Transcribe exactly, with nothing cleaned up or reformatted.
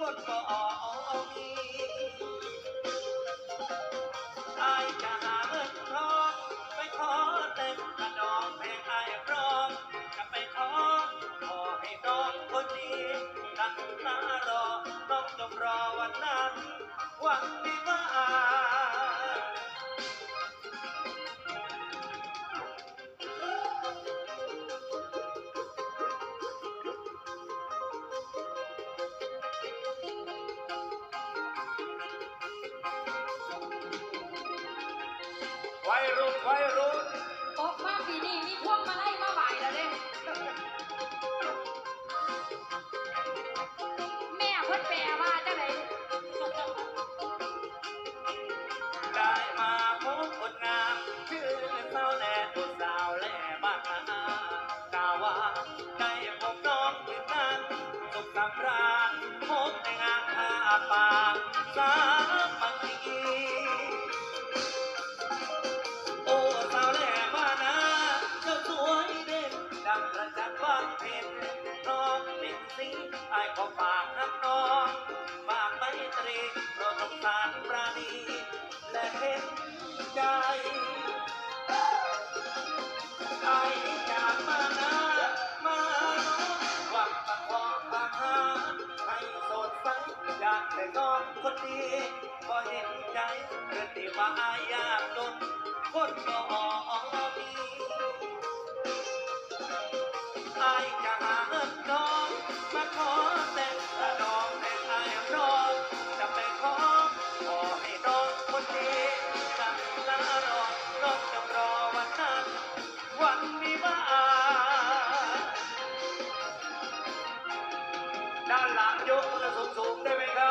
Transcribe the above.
คนบ่มีอายจะหาเงินทองไปขอแต่งกระดองเพลงอายร้องจะไปขอขอให้น้องคนนี้ตั้งตารอน้องจงรอวันนั้นวันวิวาวัยรุ่นวัยรุ่นตกมาปีนี้มีพวกมาไล่มาบ่ายแล้วเด้แม่เพิ่นแปลว่าจังไดได้มาพบคนงามชื่อสาวแหล่ตัวสาวแหล่บ้านนากาว่าได้พบน้องคืนนั้นสุขสำราญพบในงานผ้าป่าสามัคคีโอ้สาวแหล่บ้านนาเจ้าสวยเด่นดังประจักษ์บ้านเพ็ญน้องเป็นสีไอ้ขอฝากน้ำน้องฝากไมตรีโปรดสงสารปราณีและเห็นใจไอ้จากมานามาโน้หวังประคองบางหาให้สดใสอยากได้น้องคนดีก็เห็นใจเกิดที่ว่าอายยากจนคนก็มีอายจะหาเงินทองมาขอแต่งกระดองแต่งอายรอจะไปขอขอให้น้องคนดีตั้งตารอน้องจะรอวันนั้นวันวิวาด้านหลังยกมือสูงๆได้ไหมครับ